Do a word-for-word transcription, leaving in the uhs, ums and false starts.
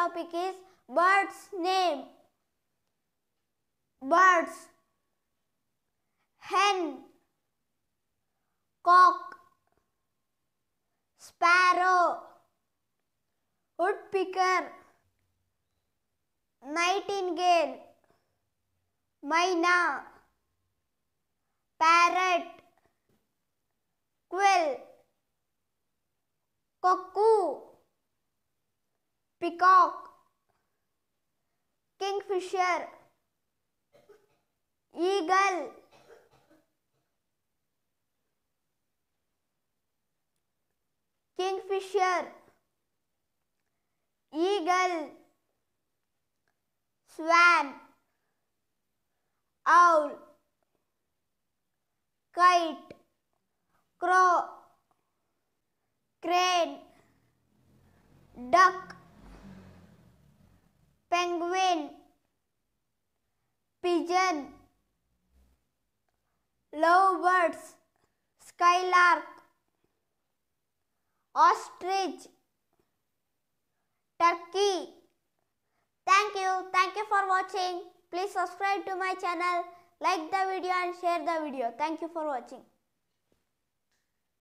topic is birds name. Birds: hen, cock, sparrow, woodpecker, nightingale, myna, parrot, quail, cuckoo, peacock, kingfisher, eagle, kingfisher, eagle, swan, owl, kite, crow, crane, duck, penguin, pigeon, lovebirds, skylark, ostrich, turkey. Thank you. Thank you for watching. Please subscribe to my channel, like the video and share the video. Thank you for watching.